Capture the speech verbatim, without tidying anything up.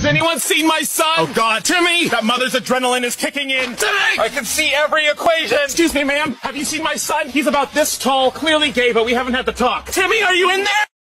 Has anyone seen my son? Oh, God. Timmy! That mother's adrenaline is kicking in. Timmy! I can see every equation. Excuse me, ma'am. Have you seen my son? He's about this tall, clearly gay, but we haven't had the talk. Timmy, are you in there?